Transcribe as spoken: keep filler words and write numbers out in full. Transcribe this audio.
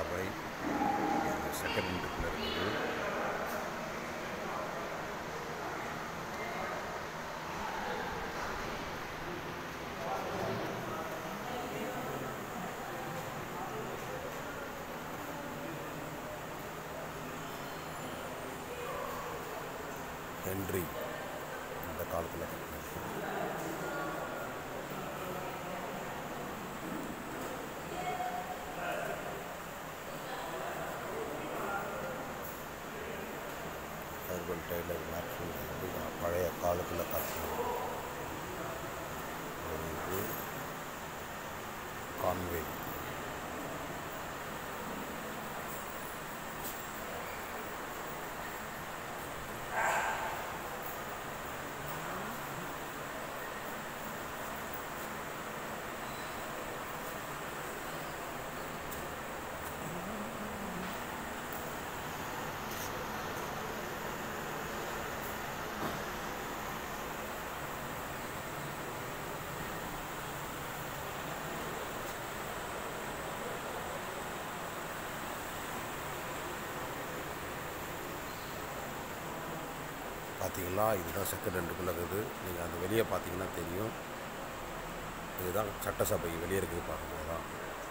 சட்டசபை செகண்ட்மெண்ட்டுக்குள்ளே இருக்குது. ஹென்றி இந்த காலத்தில் கட்டினது. அர்பன் டெய்லர் மேக்ஸிமம் வந்து பழைய காலத்தில் கட்டினது. ஒரு இது கான்வே பார்த்தீங்களா? இதுதான் செகண்ட் ரெண்டுக்குள்ளே இருக்குது. நீங்கள் அந்த வெளியே பார்த்தீங்கன்னா தெரியும். இதுதான் சட்டசபை வெளியே இருக்குது. பாருங்கள் தான்